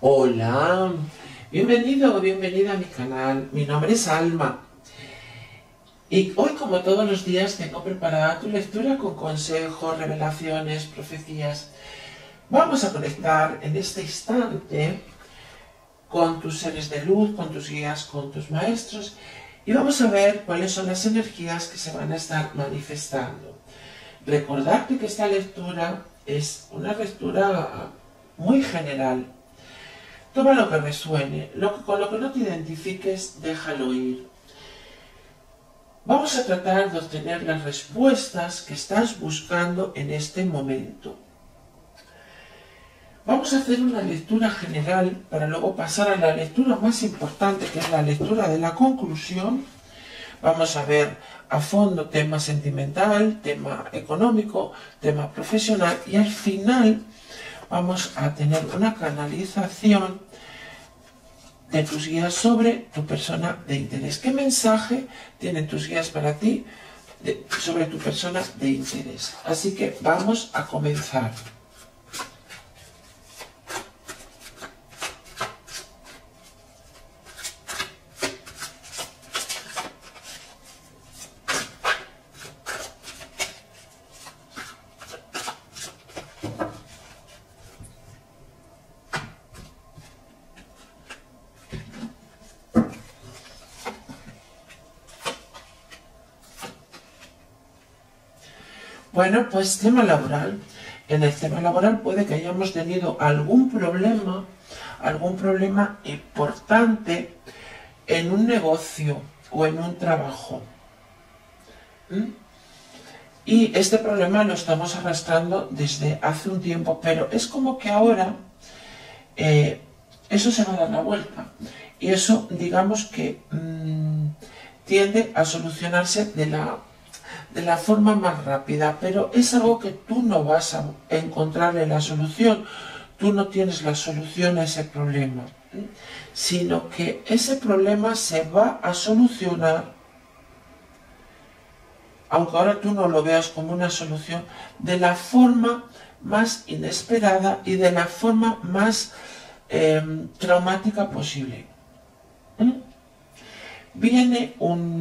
Hola, bienvenido o bienvenida a mi canal. Mi nombre es Alma y hoy, como todos los días, tengo preparada tu lectura con consejos, revelaciones, profecías. Vamos a conectar en este instante con tus seres de luz, con tus guías, con tus maestros, y vamos a ver cuáles son las energías que se van a estar manifestando. Recordarte que esta lectura es una lectura muy general. Toma lo que resuene, con lo que no te identifiques, déjalo ir. Vamos a tratar de obtener las respuestas que estás buscando en este momento. Vamos a hacer una lectura general para luego pasar a la lectura más importante, que es la lectura de la conclusión. Vamos a ver a fondo tema sentimental, tema económico, tema profesional, y al final vamos a tener una canalización de tus guías sobre tu persona de interés. ¿Qué mensaje tienen tus guías para ti sobre tu persona de interés? Así que vamos a comenzar. Bueno, pues tema laboral. En el tema laboral puede que hayamos tenido algún problema importante en un negocio o en un trabajo. Y este problema lo estamos arrastrando desde hace un tiempo, pero es como que ahora eso se va a dar la vuelta. Y eso, digamos que tiende a solucionarse de la forma más rápida, pero es algo que tú no vas a encontrarle la solución. Tú no tienes la solución a ese problema, sino que ese problema se va a solucionar, aunque ahora tú no lo veas como una solución, de la forma más inesperada y de la forma más traumática posible. Viene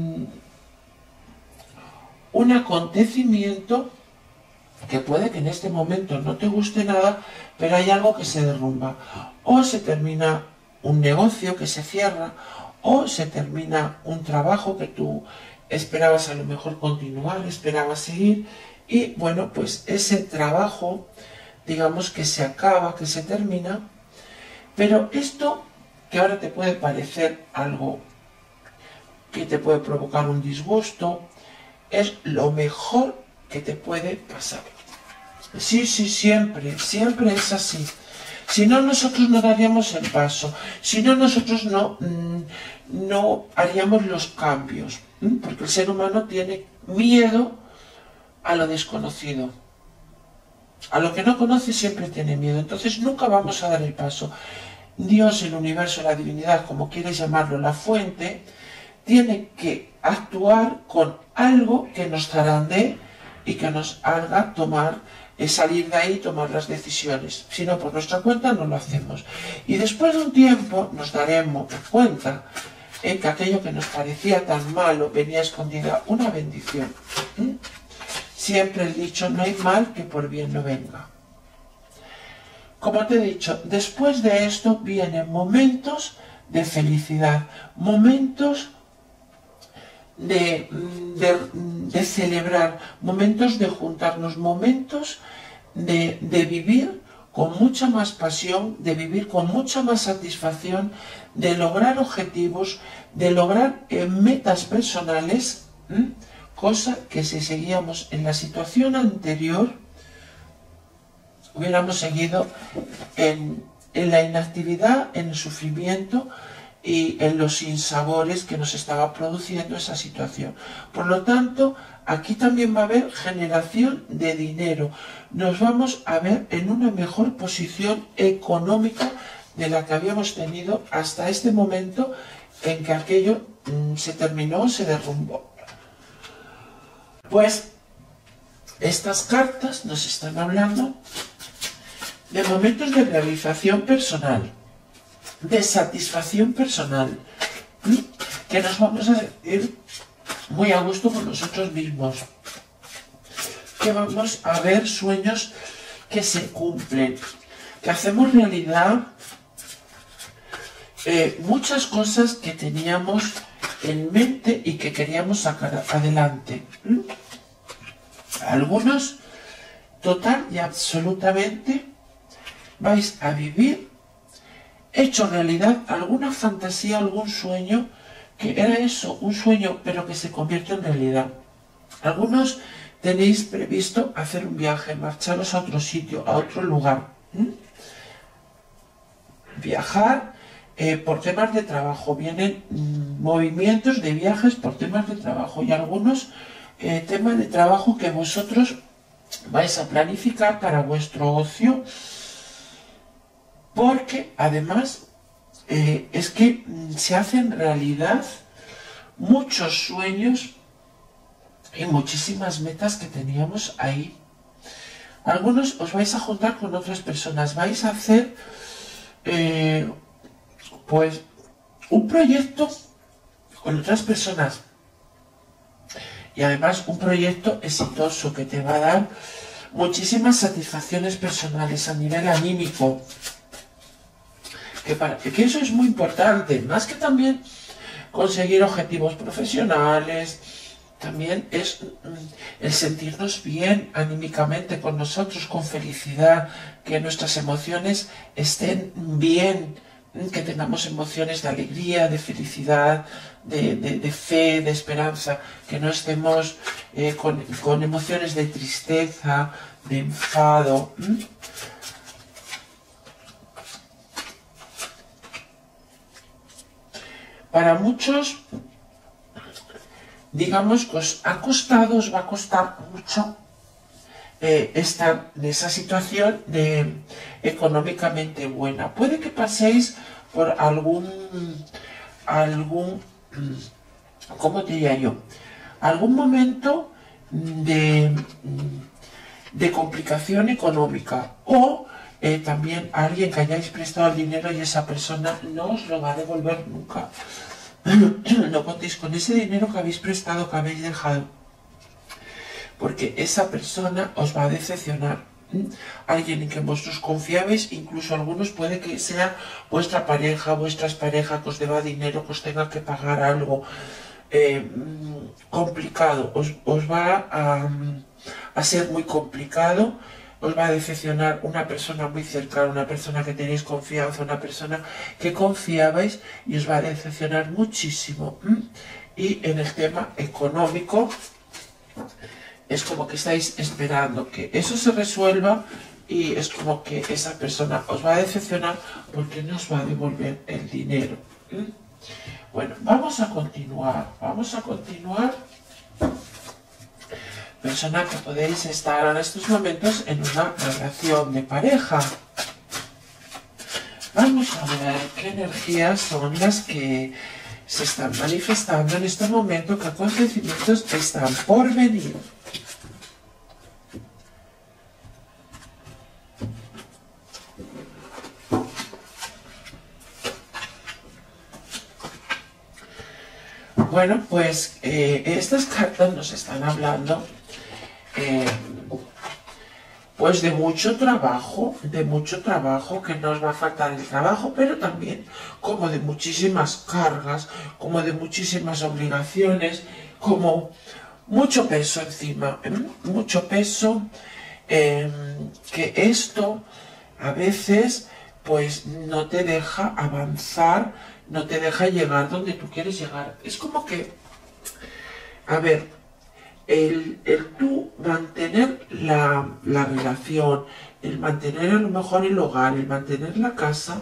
un acontecimiento que puede que en este momento no te guste nada, pero hay algo que se derrumba. O se termina un negocio que se cierra, o se termina un trabajo que tú esperabas a lo mejor continuar, esperabas seguir, y bueno, pues ese trabajo, digamos que se acaba, que se termina, pero esto que ahora te puede parecer algo que te puede provocar un disgusto, es lo mejor que te puede pasar. Sí, siempre es así. Si no, nosotros no daríamos el paso. Si no, nosotros no haríamos los cambios. Porque el ser humano tiene miedo a lo desconocido. A lo que no conoce siempre tiene miedo. Entonces nunca vamos a dar el paso. Dios, el universo, la divinidad, como quieres llamarlo, la fuente, tiene que actuar con algo que nos zarandee y que nos haga salir de ahí y tomar las decisiones. Si no, por nuestra cuenta no lo hacemos. Y después de un tiempo nos daremos cuenta que aquello que nos parecía tan malo venía escondida una bendición. Siempre el dicho, no hay mal que por bien no venga. Como te he dicho, después de esto vienen momentos de felicidad, momentos de celebrar, momentos de juntarnos, momentos de vivir con mucha más pasión, de vivir con mucha más satisfacción, de lograr objetivos, de lograr metas personales, cosa que si seguíamos en la situación anterior, hubiéramos seguido en la inactividad, en el sufrimiento y en los sinsabores que nos estaba produciendo esa situación. Por lo tanto, aquí también va a haber generación de dinero. Nos vamos a ver en una mejor posición económica de la que habíamos tenido hasta este momento en que aquello se terminó, se derrumbó. Pues estas cartas nos están hablando de momentos de realización personal. de satisfacción personal, que nos vamos a sentir muy a gusto con nosotros mismos, que vamos a ver sueños que se cumplen, que hacemos realidad muchas cosas que teníamos en mente y que queríamos sacar adelante. Algunos total y absolutamente vais a vivir hecho realidad alguna fantasía, algún sueño que era eso, un sueño, pero que se convierte en realidad. Algunos tenéis previsto hacer un viaje, marcharos a otro sitio, a otro lugar. Viajar por temas de trabajo. Vienen movimientos de viajes por temas de trabajo y algunos temas de trabajo que vosotros vais a planificar para vuestro ocio, porque además es que se hacen realidad muchos sueños y muchísimas metas que teníamos ahí. Algunos os vais a juntar con otras personas, vais a hacer pues un proyecto con otras personas y además un proyecto exitoso que te va a dar muchísimas satisfacciones personales a nivel anímico, que eso es muy importante, más que también conseguir objetivos profesionales. También es el sentirnos bien anímicamente con nosotros, con felicidad, que nuestras emociones estén bien, que tengamos emociones de alegría, de felicidad, de fe, de esperanza, que no estemos con emociones de tristeza, de enfado. Para muchos, digamos que os va a costar mucho estar en esa situación de económicamente buena. Puede que paséis por algún, ¿cómo diría yo? Algún momento de complicación económica o también alguien que hayáis prestado el dinero y esa persona no os lo va a devolver nunca. No contéis con ese dinero que habéis prestado, que habéis dejado, porque esa persona os va a decepcionar. Alguien en que vosotros confiabais, incluso algunos puede que sea vuestra pareja, vuestras parejas, que os deba dinero, que os tenga que pagar algo complicado. Os va a ser muy complicado. Os va a decepcionar una persona muy cercana, una persona que tenéis confianza, una persona que confiabais y os va a decepcionar muchísimo. Y en el tema económico es como que estáis esperando que eso se resuelva y es como que esa persona os va a decepcionar porque no os va a devolver el dinero. Bueno, vamos a continuar. Persona que podéis estar en estos momentos en una relación de pareja. Vamos a ver qué energías son las que se están manifestando en este momento, qué acontecimientos están por venir. Bueno, pues estas cartas nos están hablando pues de mucho trabajo, que no os va a faltar el trabajo, pero también como de muchísimas cargas, como de muchísimas obligaciones, como mucho peso encima, mucho peso, que esto a veces pues no te deja avanzar, no te deja llegar donde tú quieres llegar. Es como que, a ver, el tú mantener la relación, el mantener a lo mejor el hogar, el mantener la casa,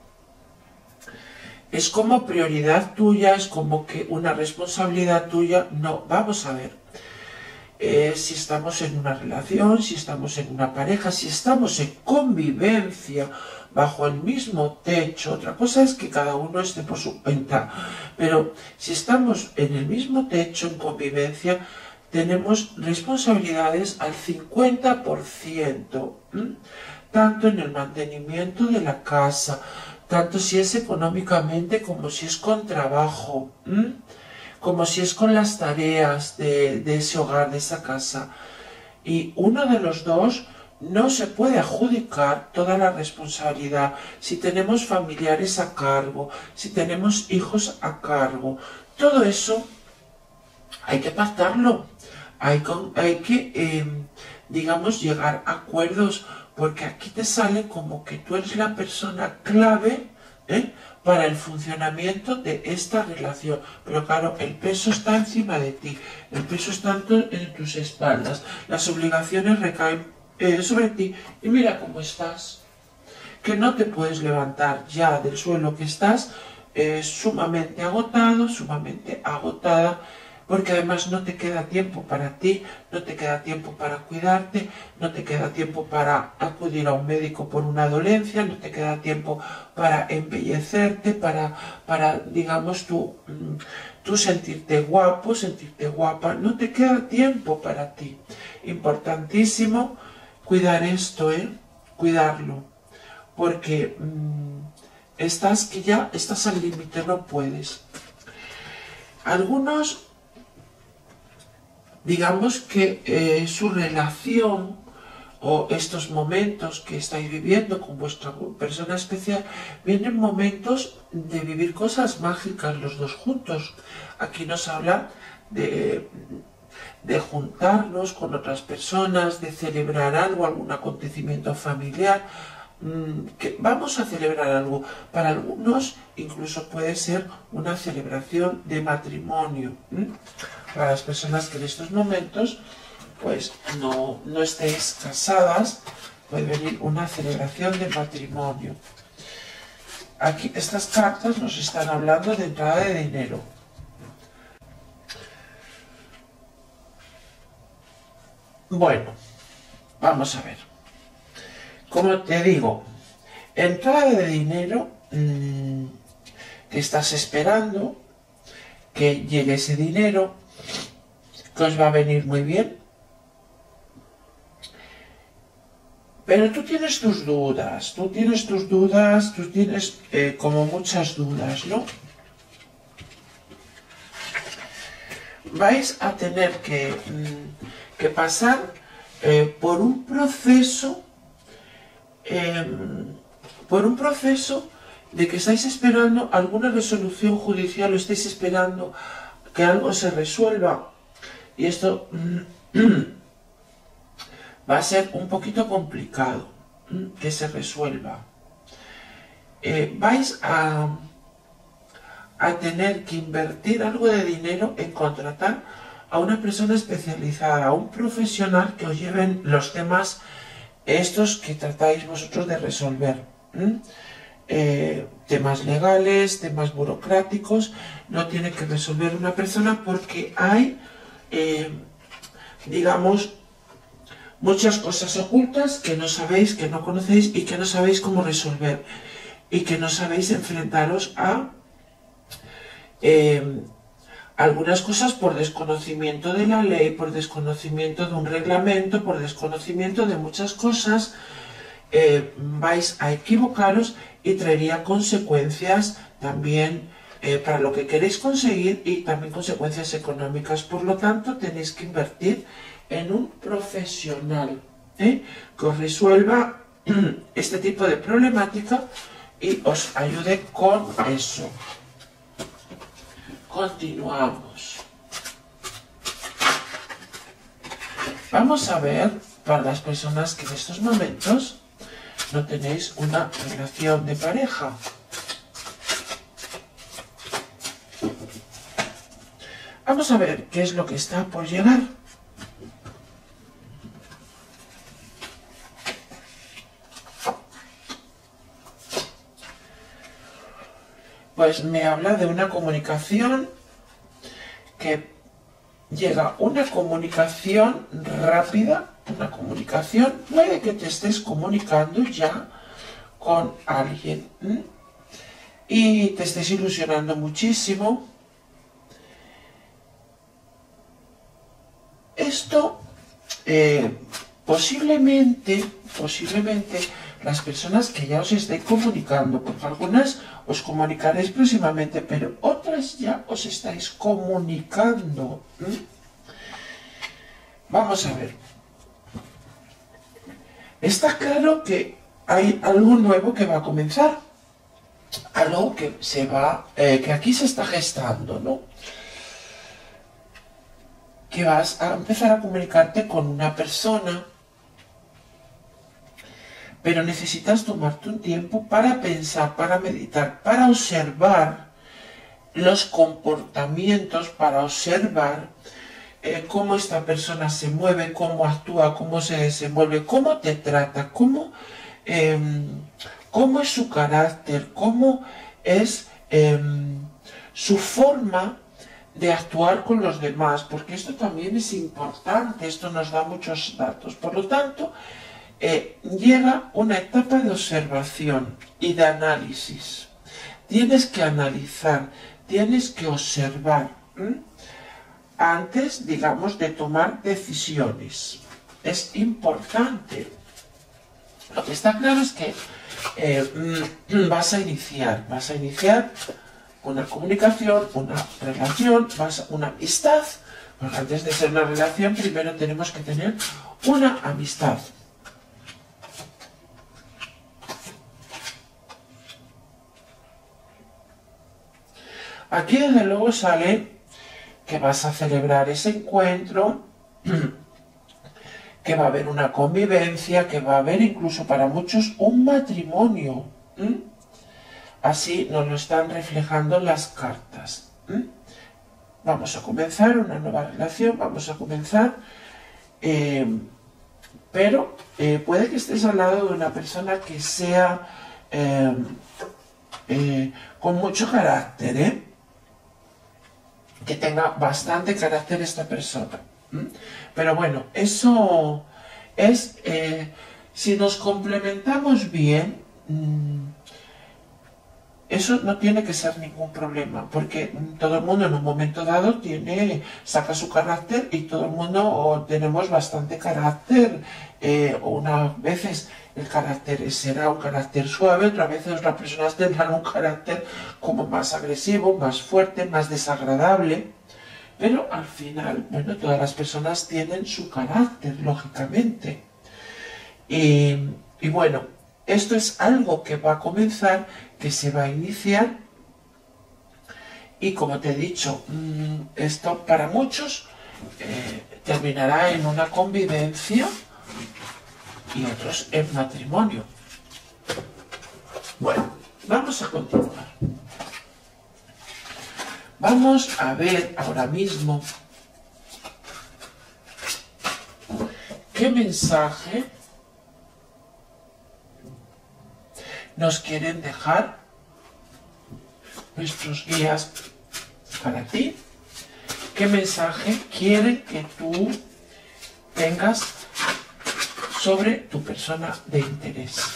es como prioridad tuya, es como que una responsabilidad tuya. No, vamos a ver. Si estamos en una relación, si estamos en una pareja, si estamos en convivencia, bajo el mismo techo, otra cosa es que cada uno esté por su cuenta, pero si estamos en el mismo techo, en convivencia, tenemos responsabilidades al 50%, tanto en el mantenimiento de la casa, tanto si es económicamente como si es con trabajo, como si es con las tareas de ese hogar, de esa casa. Y uno de los dos no se puede adjudicar toda la responsabilidad. Si tenemos familiares a cargo, si tenemos hijos a cargo, todo eso hay que pactarlo. Hay que, digamos, llegar a acuerdos, porque aquí te sale como que tú eres la persona clave, para el funcionamiento de esta relación. Pero claro, el peso está encima de ti, el peso está en tus espaldas, las obligaciones recaen sobre ti, y mira cómo estás, que no te puedes levantar ya del suelo que estás, sumamente agotado, sumamente agotada, porque además no te queda tiempo para ti, no te queda tiempo para cuidarte, no te queda tiempo para acudir a un médico por una dolencia, no te queda tiempo para embellecerte, para digamos, tú sentirte guapo, sentirte guapa, no te queda tiempo para ti. Importantísimo cuidar esto, cuidarlo, porque estás al límite, no puedes. Algunos, digamos que su relación o estos momentos que estáis viviendo con vuestra persona especial, vienen momentos de vivir cosas mágicas los dos juntos. Aquí nos habla de juntarnos con otras personas, de celebrar algo, algún acontecimiento familiar, que vamos a celebrar algo. Para algunos incluso puede ser una celebración de matrimonio. Para las personas que en estos momentos pues no estéis casadas, puede venir una celebración de matrimonio. Aquí estas cartas nos están hablando de entrada de dinero. Bueno, vamos a ver. Como te digo, entrada de dinero, que estás esperando que llegue ese dinero, que os va a venir muy bien. Pero tú tienes tus dudas, tú tienes como muchas dudas, ¿no? Vais a tener que pasar por un proceso de que estáis esperando alguna resolución judicial, o estáis esperando que algo se resuelva, y esto va a ser un poquito complicado que se resuelva. Vais a tener que invertir algo de dinero en contratar a una persona especializada, a un profesional que os lleven los temas estos que tratáis vosotros de resolver. Temas legales, temas burocráticos, no tiene que resolver una persona, porque hay, digamos, muchas cosas ocultas que no sabéis, que no conocéis y que no sabéis cómo resolver, y que no sabéis enfrentaros a algunas cosas por desconocimiento de la ley, por desconocimiento de un reglamento, por desconocimiento de muchas cosas. Vais a equivocaros y traería consecuencias también para lo que queréis conseguir, y también consecuencias económicas. Por lo tanto, tenéis que invertir en un profesional que os resuelva este tipo de problemática y os ayude con eso. Continuamos. Vamos a ver, para las personas que en estos momentos no tenéis una relación de pareja. Vamos a ver qué es lo que está por llegar. Pues me habla de una comunicación que llega, una comunicación rápida, una comunicación, puede que te estés comunicando ya con alguien y te estés ilusionando muchísimo. Esto posiblemente las personas que ya os estáis comunicando, porque algunas os comunicaréis próximamente, pero otras ya os estáis comunicando. Vamos a ver. Está claro que hay algo nuevo que va a comenzar, algo que que aquí se está gestando, ¿no? Que vas a empezar a comunicarte con una persona, pero necesitas tomarte un tiempo para pensar, para meditar, para observar los comportamientos, para observar cómo esta persona se mueve, cómo actúa, cómo se desenvuelve, cómo te trata, cómo es su carácter, cómo es su forma de actuar con los demás, porque esto también es importante, esto nos da muchos datos. Por lo tanto, llega una etapa de observación y de análisis. Tienes que analizar, tienes que observar antes, digamos, de tomar decisiones. Es importante. Lo que está claro es que vas a iniciar una comunicación, una relación, una amistad. Porque antes de ser una relación, primero tenemos que tener una amistad. Aquí desde luego sale que vas a celebrar ese encuentro, que va a haber una convivencia, que va a haber incluso para muchos un matrimonio. Así nos lo están reflejando las cartas. Vamos a comenzar una nueva relación, vamos a comenzar, pero puede que estés al lado de una persona que sea con mucho carácter, que tenga bastante carácter esta persona. Pero bueno, eso es, si nos complementamos bien, eso no tiene que ser ningún problema, porque todo el mundo en un momento dado saca su carácter y todo el mundo tenemos bastante carácter. Unas veces el carácter será un carácter suave, otras veces las personas tendrán un carácter como más agresivo, más fuerte, más desagradable. Pero al final, bueno, todas las personas tienen su carácter, lógicamente. Y bueno, esto es algo que va a comenzar, que se va a iniciar. Y como te he dicho, esto para muchos terminará en una convivencia y otros en matrimonio. Bueno, vamos a continuar. Vamos a ver ahora mismo qué mensaje nos quieren dejar nuestros guías para ti. ¿Qué mensaje quieren que tú tengas sobre tu persona de interés?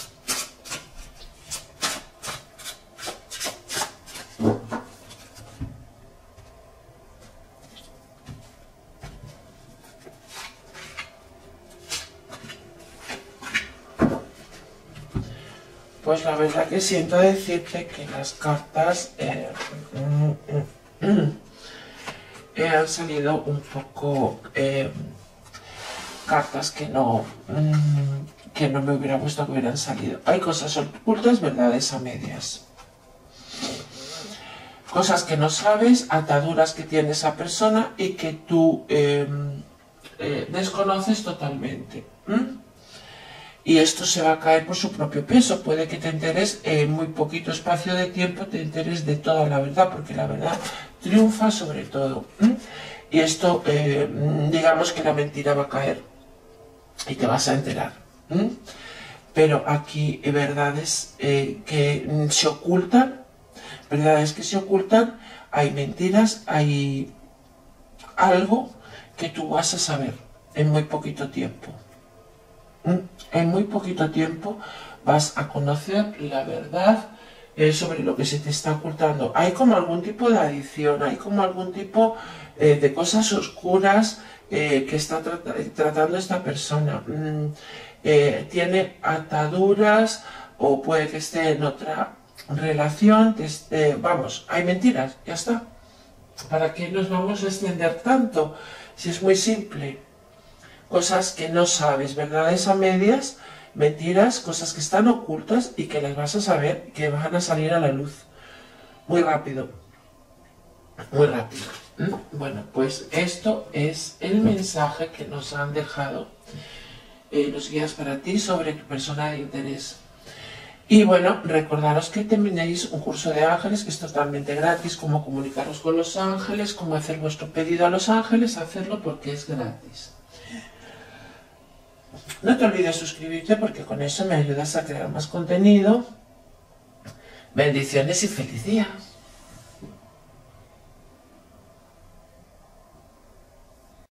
Pues la verdad que siento decirte que las cartas han salido un poco cartas que no me hubiera gustado que hubieran salido. Hay cosas ocultas, verdades a medias. Cosas que no sabes, ataduras que tiene esa persona y que tú desconoces totalmente. Y esto se va a caer por su propio peso. Puede que te enteres en muy poquito espacio de tiempo, te enteres de toda la verdad, porque la verdad triunfa sobre todo. Y esto, digamos que la mentira va a caer y te vas a enterar. Pero aquí hay verdades que se ocultan, hay mentiras, hay algo que tú vas a saber en muy poquito tiempo. En muy poquito tiempo vas a conocer la verdad sobre lo que se te está ocultando. Hay como algún tipo de adicción, hay como algún tipo de cosas oscuras que está tratando esta persona. tiene ataduras o puede que esté en otra relación, vamos, hay mentiras, ya está. ¿Para qué nos vamos a extender tanto? Si es muy simple. Cosas que no sabes, verdades a medias, mentiras, cosas que están ocultas y que las vas a saber, que van a salir a la luz. Muy rápido. Muy rápido. Bueno, pues esto es el mensaje que nos han dejado los guías para ti sobre tu persona de interés. Y bueno, recordaros que terminéis un curso de ángeles que es totalmente gratis, cómo comunicaros con los ángeles, cómo hacer vuestro pedido a los ángeles, hacerlo porque es gratis. No te olvides suscribirte porque con eso me ayudas a crear más contenido. Bendiciones y feliz día.